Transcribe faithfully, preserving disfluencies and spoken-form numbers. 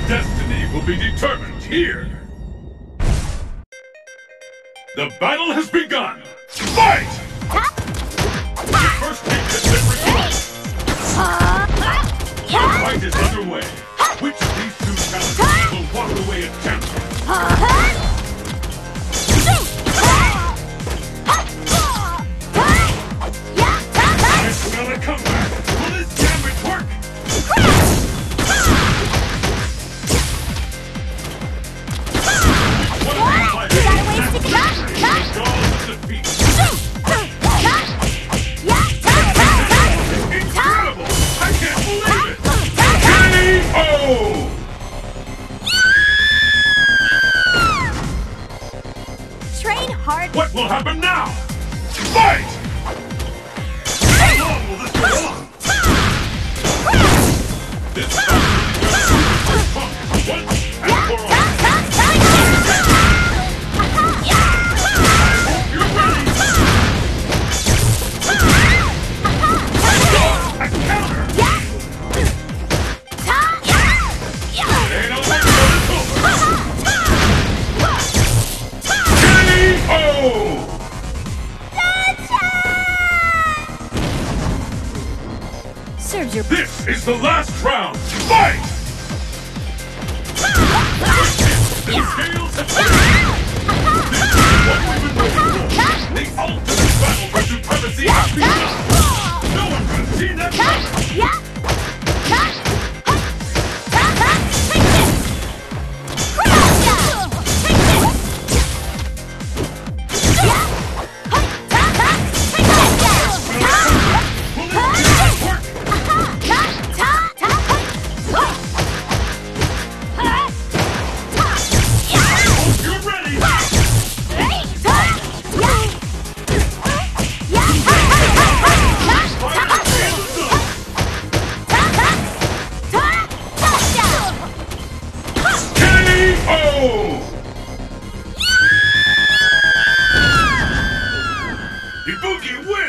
destiny will be determined here. The battle has begun. Fight! The first take has been recorded. The fight is underway. Which of these two talents will walk away a champion? It's gonna come back. Will this gambit work? One of the fighters is defeat. Incredible! I can't believe it! K O! Train hard. What will happen now? Fight! How long will this go on? This battle is once and for all. You're ready! A counter! It ain't over till it's over! K O! Serves your. This is the last round! Fight! The scales have been. This is what we've been waiting for! The ultimate battle for supremacy has begun! No one could have seen that coming! Will this work? You're ready! K O! Ibuki wins!